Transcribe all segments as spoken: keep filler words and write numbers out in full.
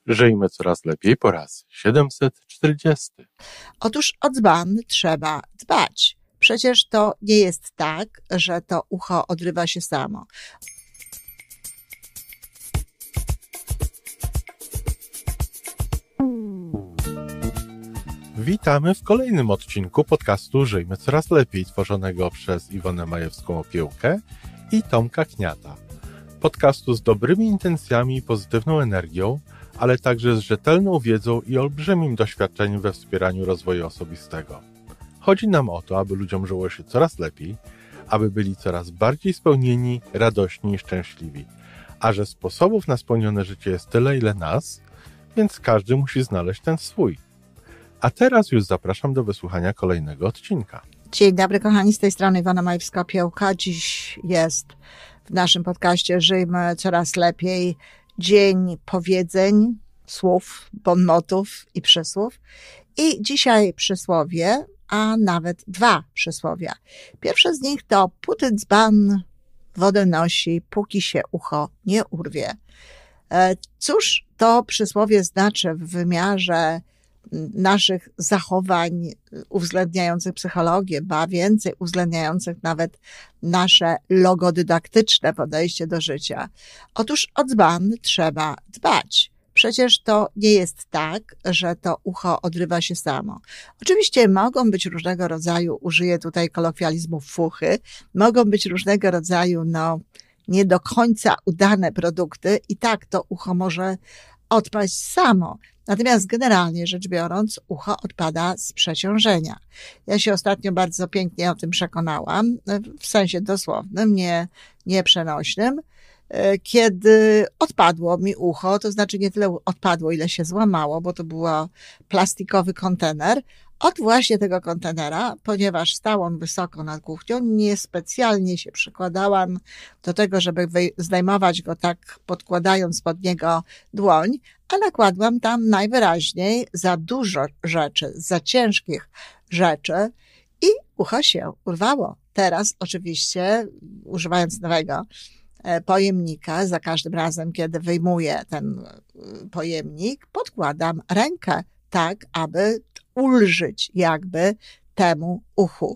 Żyjmy coraz lepiej po raz siedemset czterdziesty. Otóż o dzban trzeba dbać. Przecież to nie jest tak, że to ucho odrywa się samo. Witamy w kolejnym odcinku podcastu Żyjmy coraz lepiej, tworzonego przez Iwonę Majewską-Opiełkę i Tomka Kniata. Podcastu z dobrymi intencjami i pozytywną energią, ale także z rzetelną wiedzą i olbrzymim doświadczeniem we wspieraniu rozwoju osobistego. Chodzi nam o to, aby ludziom żyło się coraz lepiej, aby byli coraz bardziej spełnieni, radośni i szczęśliwi. A że sposobów na spełnione życie jest tyle, ile nas, więc każdy musi znaleźć ten swój. A teraz już zapraszam do wysłuchania kolejnego odcinka. Dzień dobry kochani, z tej strony Iwona Majewska-Opiełka. Dziś jest w naszym podcaście Żyjmy coraz lepiej dzień powiedzeń, słów, bonmotów i przysłów. I dzisiaj przysłowie, a nawet dwa przysłowia. Pierwsze z nich to puty dzban wodę nosi, póki się ucho nie urwie. Cóż to przysłowie znaczy w wymiarze naszych zachowań uwzględniających psychologię, ba więcej uwzględniających nawet nasze logodydaktyczne podejście do życia. Otóż o dzban trzeba dbać. Przecież to nie jest tak, że to ucho odrywa się samo. Oczywiście mogą być różnego rodzaju, użyję tutaj kolokwializmów fuchy, mogą być różnego rodzaju, no, nie do końca udane produkty i tak to ucho może odpaść samo. Natomiast generalnie rzecz biorąc, ucho odpada z przeciążenia. Ja się ostatnio bardzo pięknie o tym przekonałam, w sensie dosłownym, nie, nie przenośnym, kiedy odpadło mi ucho, to znaczy nie tyle odpadło, ile się złamało, bo to był plastikowy kontener. Od właśnie tego kontenera, ponieważ stał on wysoko nad kuchnią, niespecjalnie się przykładałam do tego, żeby zdejmować go tak podkładając pod niego dłoń, a nakładłam tam najwyraźniej za dużo rzeczy, za ciężkich rzeczy i ucho się urwało. Teraz oczywiście, używając nowego pojemnika, za każdym razem, kiedy wyjmuję ten pojemnik, podkładam rękę tak, aby ulżyć jakby temu uchu.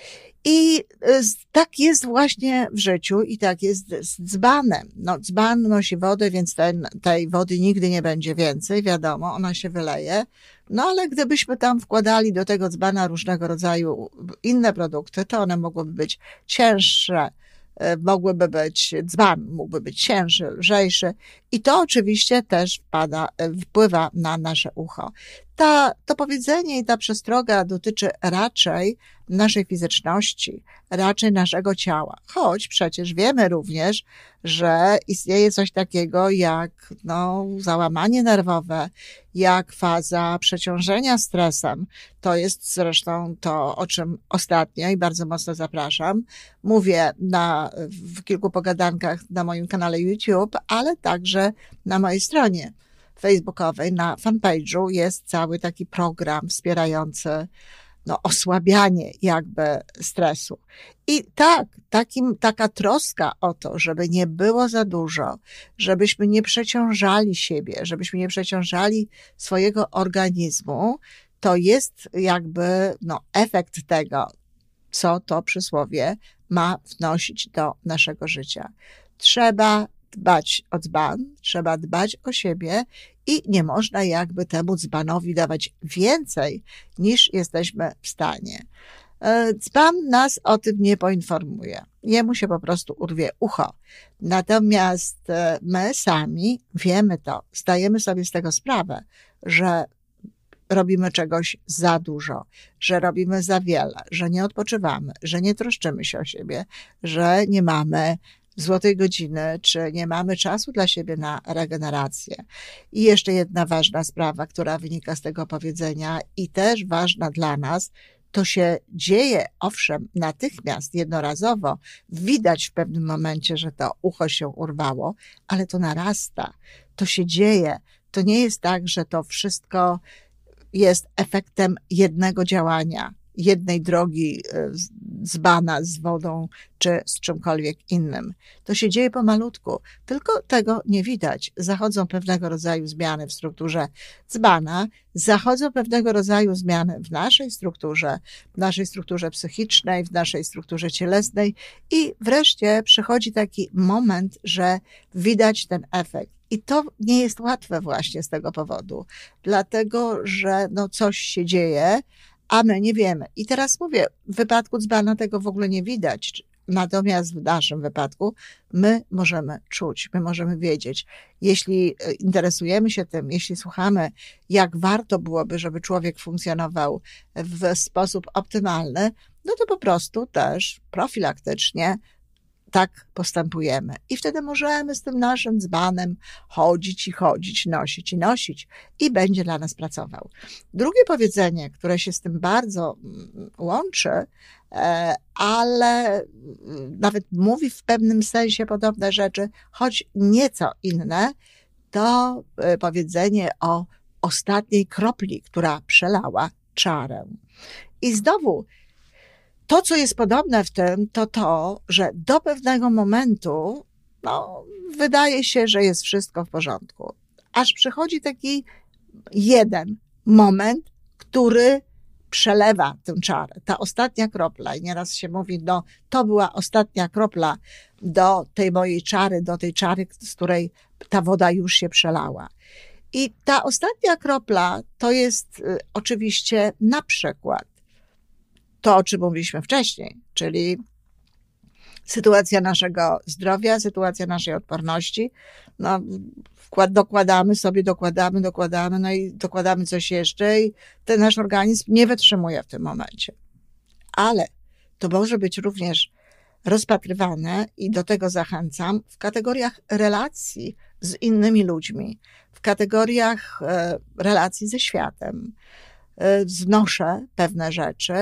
I tak jest właśnie w życiu i tak jest z dzbanem. No, dzban nosi wodę, więc ten, tej wody nigdy nie będzie więcej, wiadomo, ona się wyleje. No ale gdybyśmy tam wkładali do tego dzbana różnego rodzaju inne produkty, to one mogłyby być cięższe, mogłyby być, dzban mógłby być cięższy, lżejszy i to oczywiście też wpada, wpływa na nasze ucho. Ta, to powiedzenie i ta przestroga dotyczy raczej naszej fizyczności, raczej naszego ciała, choć przecież wiemy również, że istnieje coś takiego jak no, załamanie nerwowe, jak faza przeciążenia stresem. To jest zresztą to, o czym ostatnio i bardzo mocno zapraszam. Mówię na, w kilku pogadankach na moim kanale YouTube, ale także na mojej stronie facebookowej, na fanpage'u jest cały taki program wspierający no, osłabianie jakby stresu. I tak, takim, taka troska o to, żeby nie było za dużo, żebyśmy nie przeciążali siebie, żebyśmy nie przeciążali swojego organizmu, to jest jakby no, efekt tego, co to przysłowie ma wnosić do naszego życia. Trzeba dbać o dzban, trzeba dbać o siebie i nie można jakby temu dzbanowi dawać więcej, niż jesteśmy w stanie. Dzban nas o tym nie poinformuje. Jemu się po prostu urwie ucho. Natomiast my sami wiemy to, zdajemy sobie z tego sprawę, że robimy czegoś za dużo, że robimy za wiele, że nie odpoczywamy, że nie troszczymy się o siebie, że nie mamy złotej godziny, czy nie mamy czasu dla siebie na regenerację. I jeszcze jedna ważna sprawa, która wynika z tego powiedzenia i też ważna dla nas, to się dzieje, owszem, natychmiast, jednorazowo, widać w pewnym momencie, że to ucho się urwało, ale to narasta, to się dzieje. To nie jest tak, że to wszystko jest efektem jednego działania. jednej drogi dzbana z wodą czy z czymkolwiek innym. To się dzieje pomalutku, tylko tego nie widać. Zachodzą pewnego rodzaju zmiany w strukturze dzbana, zachodzą pewnego rodzaju zmiany w naszej strukturze, w naszej strukturze psychicznej, w naszej strukturze cielesnej i wreszcie przychodzi taki moment, że widać ten efekt. I to nie jest łatwe właśnie z tego powodu, dlatego że no coś się dzieje, a my nie wiemy. I teraz mówię, w wypadku dzbana tego w ogóle nie widać, natomiast w naszym wypadku my możemy czuć, my możemy wiedzieć. Jeśli interesujemy się tym, jeśli słuchamy, jak warto byłoby, żeby człowiek funkcjonował w sposób optymalny, no to po prostu też profilaktycznie tak postępujemy. I wtedy możemy z tym naszym dzbanem chodzić i chodzić, nosić i nosić i będzie dla nas pracował. Drugie powiedzenie, które się z tym bardzo łączy, ale nawet mówi w pewnym sensie podobne rzeczy, choć nieco inne, to powiedzenie o ostatniej kropli, która przelała czarę. I znowu to, co jest podobne w tym, to to, że do pewnego momentu no, wydaje się, że jest wszystko w porządku. Aż przychodzi taki jeden moment, który przelewa tę czarę. Ta ostatnia kropla. I nieraz się mówi, no to była ostatnia kropla do tej mojej czary, do tej czary, z której ta woda już się przelała. I ta ostatnia kropla to jest y, oczywiście na przykład to, o czym mówiliśmy wcześniej, czyli sytuacja naszego zdrowia, sytuacja naszej odporności. No, wkład, dokładamy sobie, dokładamy, dokładamy, no i dokładamy coś jeszcze i ten nasz organizm nie wytrzymuje w tym momencie. Ale to może być również rozpatrywane i do tego zachęcam w kategoriach relacji z innymi ludźmi, w kategoriach e, relacji ze światem. Znoszę pewne rzeczy,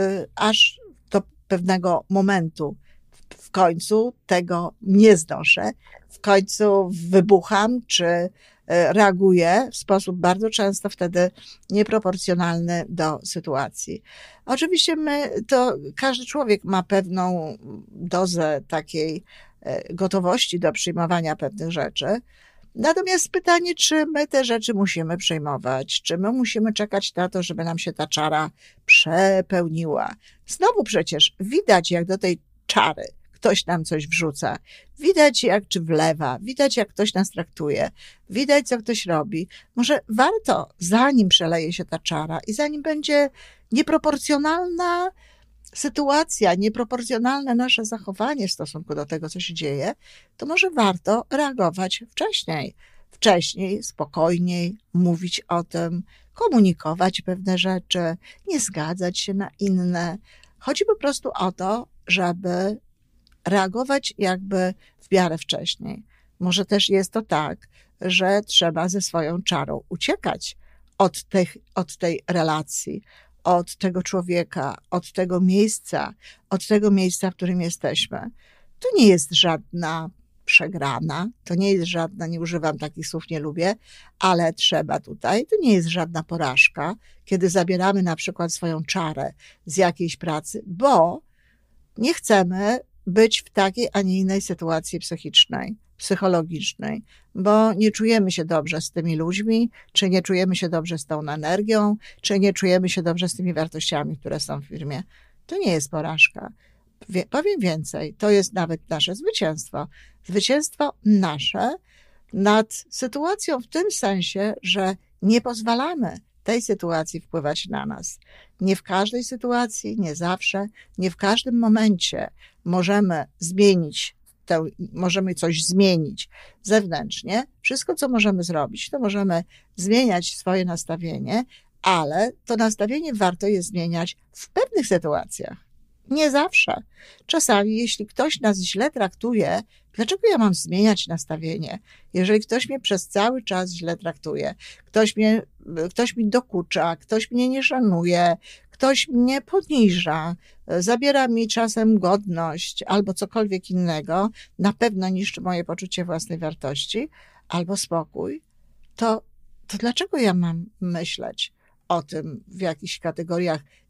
aż do pewnego momentu. W końcu tego nie znoszę. W końcu wybucham, czy reaguję w sposób bardzo często wtedy nieproporcjonalny do sytuacji. Oczywiście my, to każdy człowiek ma pewną dozę takiej gotowości do przyjmowania pewnych rzeczy. Natomiast pytanie, czy my te rzeczy musimy przyjmować, czy my musimy czekać na to, żeby nam się ta czara przepełniła. Znowu przecież widać, jak do tej czary ktoś nam coś wrzuca, widać jak czy wlewa, widać jak ktoś nas traktuje, widać co ktoś robi. Może warto, zanim przeleje się ta czara i zanim będzie nieproporcjonalna sytuacja, nieproporcjonalne nasze zachowanie w stosunku do tego, co się dzieje, to może warto reagować wcześniej. Wcześniej, spokojniej, mówić o tym, komunikować pewne rzeczy, nie zgadzać się na inne. Chodzi po prostu o to, żeby reagować jakby w miarę wcześniej. Może też jest to tak, że trzeba ze swoją czarą uciekać od, tych, od tej relacji, od tego człowieka, od tego miejsca, od tego miejsca, w którym jesteśmy. To nie jest żadna przegrana, to nie jest żadna, nie używam takich słów, nie lubię, ale trzeba tutaj, to nie jest żadna porażka, kiedy zabieramy na przykład swoją czarę z jakiejś pracy, bo nie chcemy być w takiej, a nie innej sytuacji psychicznej, psychologicznej, bo nie czujemy się dobrze z tymi ludźmi, czy nie czujemy się dobrze z tą energią, czy nie czujemy się dobrze z tymi wartościami, które są w firmie. To nie jest porażka. Wie, powiem więcej, to jest nawet nasze zwycięstwo. Zwycięstwo nasze nad sytuacją w tym sensie, że nie pozwalamy tej sytuacji wpływać na nas. Nie w każdej sytuacji, nie zawsze, nie w każdym momencie możemy zmienić tę, możemy coś zmienić zewnętrznie. Wszystko, co możemy zrobić, to możemy zmieniać swoje nastawienie, ale to nastawienie warto jest zmieniać w pewnych sytuacjach. Nie zawsze. Czasami, jeśli ktoś nas źle traktuje, dlaczego ja mam zmieniać nastawienie? Jeżeli ktoś mnie przez cały czas źle traktuje, ktoś, mnie, ktoś mi dokucza, ktoś mnie nie szanuje, ktoś mnie poniża, zabiera mi czasem godność albo cokolwiek innego, na pewno niszczy moje poczucie własnej wartości albo spokój, to, to dlaczego ja mam myśleć o tym w jakichś kategoriach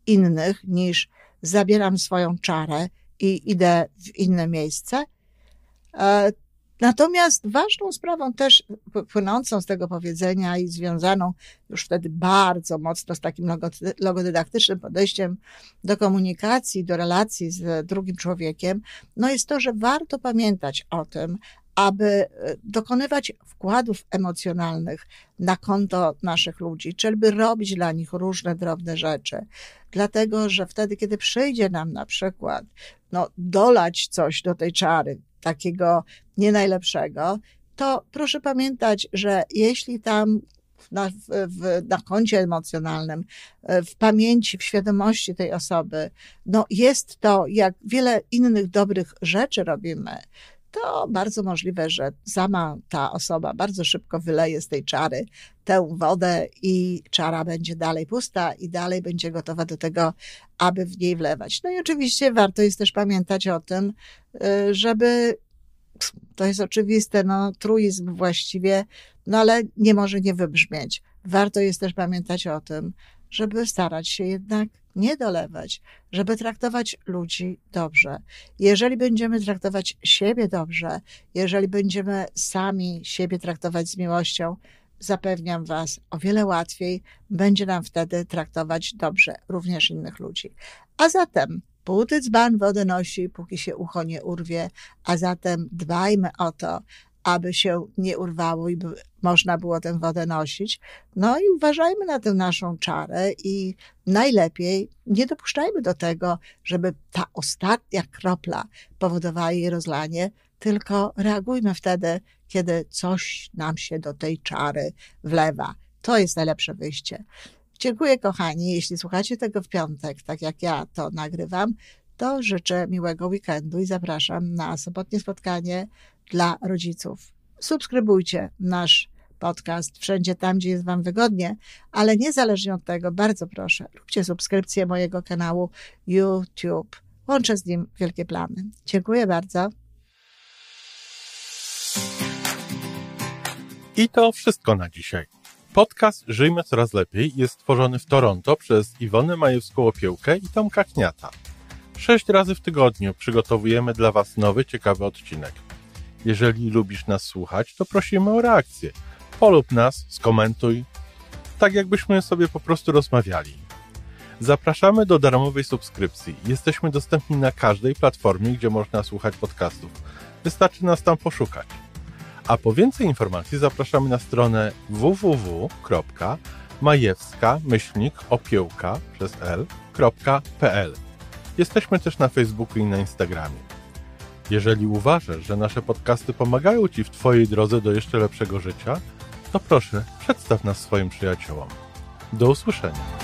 innych, niż zabieram swoją czarę i idę w inne miejsce. Natomiast ważną sprawą też płynącą z tego powiedzenia i związaną już wtedy bardzo mocno z takim logodydaktycznym podejściem do komunikacji, do relacji z drugim człowiekiem, no jest to, że warto pamiętać o tym, aby dokonywać wkładów emocjonalnych na konto naszych ludzi, czyli by robić dla nich różne drobne rzeczy. Dlatego, że wtedy, kiedy przyjdzie nam na przykład no, dolać coś do tej czary, takiego nie najlepszego, to proszę pamiętać, że jeśli tam na, w, na koncie emocjonalnym, w pamięci, w świadomości tej osoby, no jest to, jak wiele innych dobrych rzeczy robimy, to bardzo możliwe, że sama ta osoba bardzo szybko wyleje z tej czary tę wodę i czara będzie dalej pusta i dalej będzie gotowa do tego, aby w niej wlewać. No i oczywiście warto jest też pamiętać o tym, żeby, to jest oczywiste, no truizm właściwie, no ale nie może nie wybrzmieć. Warto jest też pamiętać o tym, żeby starać się jednak nie dolewać, żeby traktować ludzi dobrze. Jeżeli będziemy traktować siebie dobrze, jeżeli będziemy sami siebie traktować z miłością, zapewniam was, o wiele łatwiej będzie nam wtedy traktować dobrze również innych ludzi. A zatem póty dzban wodę nosi, póki się ucho nie urwie, a zatem dbajmy o to, aby się nie urwało i by można było tę wodę nosić. No i uważajmy na tę naszą czarę i najlepiej nie dopuszczajmy do tego, żeby ta ostatnia kropla powodowała jej rozlanie, tylko reagujmy wtedy, kiedy coś nam się do tej czary wlewa. To jest najlepsze wyjście. Dziękuję, kochani. Jeśli słuchacie tego w piątek, tak jak ja to nagrywam, to życzę miłego weekendu i zapraszam na sobotnie spotkanie dla rodziców. Subskrybujcie nasz podcast wszędzie tam, gdzie jest wam wygodnie, ale niezależnie od tego, bardzo proszę, róbcie subskrypcję mojego kanału YouTube. Łączę z nim wielkie plany. Dziękuję bardzo. I to wszystko na dzisiaj. Podcast Żyjmy Coraz Lepiej jest stworzony w Toronto przez Iwonę Majewską-Opiełkę i Tomka Kniata. Sześć razy w tygodniu przygotowujemy dla was nowy, ciekawy odcinek. Jeżeli lubisz nas słuchać, to prosimy o reakcję. Polub nas, skomentuj, tak jakbyśmy sobie po prostu rozmawiali. Zapraszamy do darmowej subskrypcji. Jesteśmy dostępni na każdej platformie, gdzie można słuchać podcastów. Wystarczy nas tam poszukać. A po więcej informacji zapraszamy na stronę w w w kropka majewska myślnik opiełka przez l kropka p l. Jesteśmy też na Facebooku i na Instagramie. Jeżeli uważasz, że nasze podcasty pomagają ci w twojej drodze do jeszcze lepszego życia, to proszę, przedstaw nas swoim przyjaciołom. Do usłyszenia.